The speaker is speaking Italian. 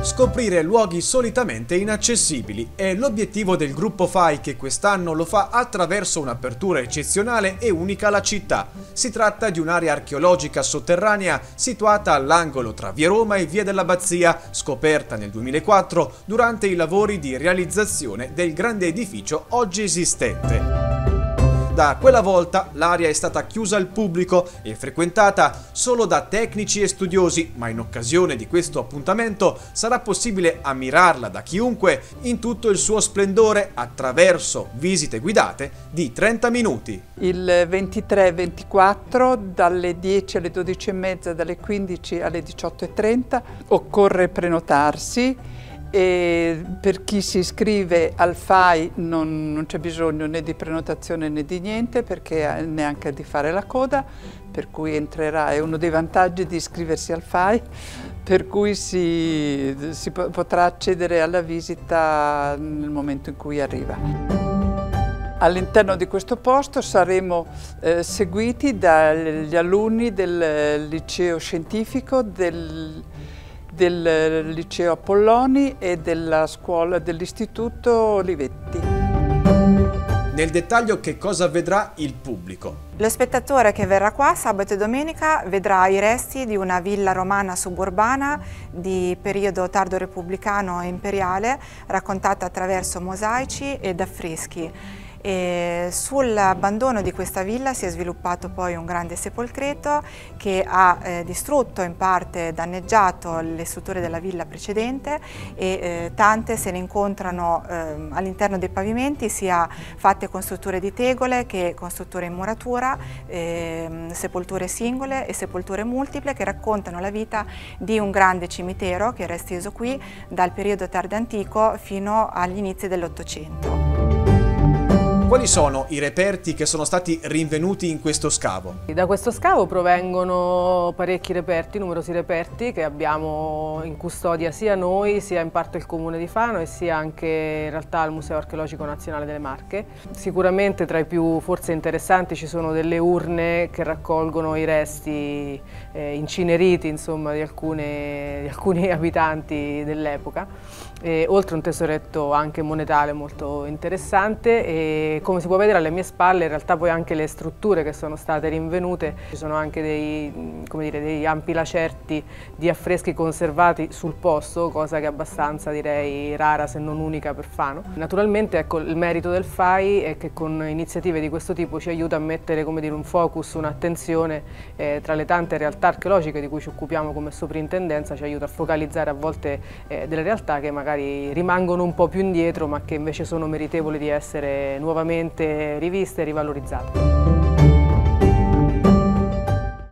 Scoprire luoghi solitamente inaccessibili è l'obiettivo del gruppo FAI, che quest'anno lo fa attraverso un'apertura eccezionale e unica alla città. Si tratta di un'area archeologica sotterranea situata all'angolo tra Via Roma e Via dell'Abbazia, scoperta nel 2004 durante i lavori di realizzazione del grande edificio oggi esistente. Da quella volta l'area è stata chiusa al pubblico e frequentata solo da tecnici e studiosi, ma in occasione di questo appuntamento sarà possibile ammirarla da chiunque in tutto il suo splendore attraverso visite guidate di 30 minuti. Il 23 e 24 dalle 10 alle 12:30, dalle 15 alle 18:30 occorre prenotarsi. E per chi si iscrive al FAI non c'è bisogno né di prenotazione né di niente, perché neanche di fare la coda, per cui entrerà, è uno dei vantaggi di iscriversi al FAI, per cui si potrà accedere alla visita nel momento in cui arriva. All'interno di questo posto saremo seguiti dagli alunni del liceo scientifico, del liceo Apolloni e della scuola dell'istituto Olivetti. Nel dettaglio, che cosa vedrà il pubblico? Lo spettatore che verrà qua sabato e domenica vedrà i resti di una villa romana suburbana di periodo tardo repubblicano e imperiale, raccontata attraverso mosaici ed affreschi. E sull'abbandono di questa villa si è sviluppato poi un grande sepolcreto che ha distrutto, in parte danneggiato, le strutture della villa precedente, e tante se ne incontrano all'interno dei pavimenti, sia fatte con strutture di tegole che con strutture in muratura, sepolture singole e sepolture multiple, che raccontano la vita di un grande cimitero che era esteso qui dal periodo tardo antico fino agli inizi dell'Ottocento. Quali sono i reperti che sono stati rinvenuti in questo scavo? Da questo scavo provengono parecchi reperti, numerosi reperti che abbiamo in custodia sia noi, sia in parte il Comune di Fano e sia anche in realtà il Museo Archeologico Nazionale delle Marche. Sicuramente tra i più forse interessanti ci sono delle urne che raccolgono i resti incineriti, insomma, di alcuni abitanti dell'epoca. Oltre un tesoretto anche monetale molto interessante, e come si può vedere alle mie spalle in realtà poi anche le strutture che sono state rinvenute, ci sono anche dei ampi lacerti di affreschi conservati sul posto, cosa che è abbastanza, direi, rara se non unica per Fano. Naturalmente, ecco, il merito del FAI è che con iniziative di questo tipo ci aiuta a mettere, come dire, un focus, un'attenzione tra le tante realtà archeologiche di cui ci occupiamo come soprintendenza, ci aiuta a focalizzare a volte delle realtà che magari rimangono un po' più indietro, ma che invece sono meritevoli di essere nuovamente riviste e rivalorizzate.